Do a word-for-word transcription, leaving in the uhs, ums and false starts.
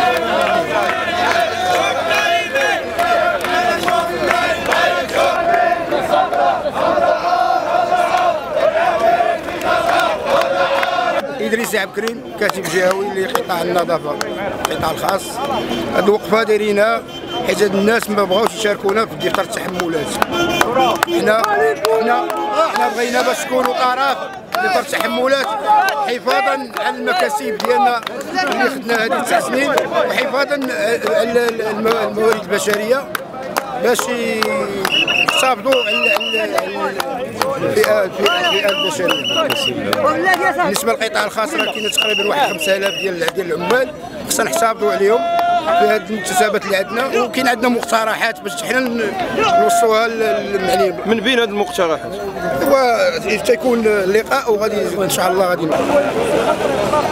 إدريس عبكريم كاتب جهوي لقطاع النظافة القطاع الخاص. هاد الوقفة دايرينها حيت هاد الناس ما بغاوش يشاركونا في دفتر التحملات. حنا حنا حنا بغينا باش نكونوا طرف دفتر التحملات حفاظا على المكاسب ديالنا اللي خدنا هذه تسع سنين وحفاظا على الموارد البشرية باش يحافظوا على الفئة الفئة البشرية. بالنسبة للقطاع الخاص راه كاين تقريبا واحد خمسة آلاف ديال ديال العمال خصنا نحافظوا عليهم في هذه المكتسبات اللي عندنا، وكاين عندنا مقترحات باش حنا نوصلوها للمعنيين. من بين هذه المقترحات هو تيكون لقاء وغادي ان شاء الله غادي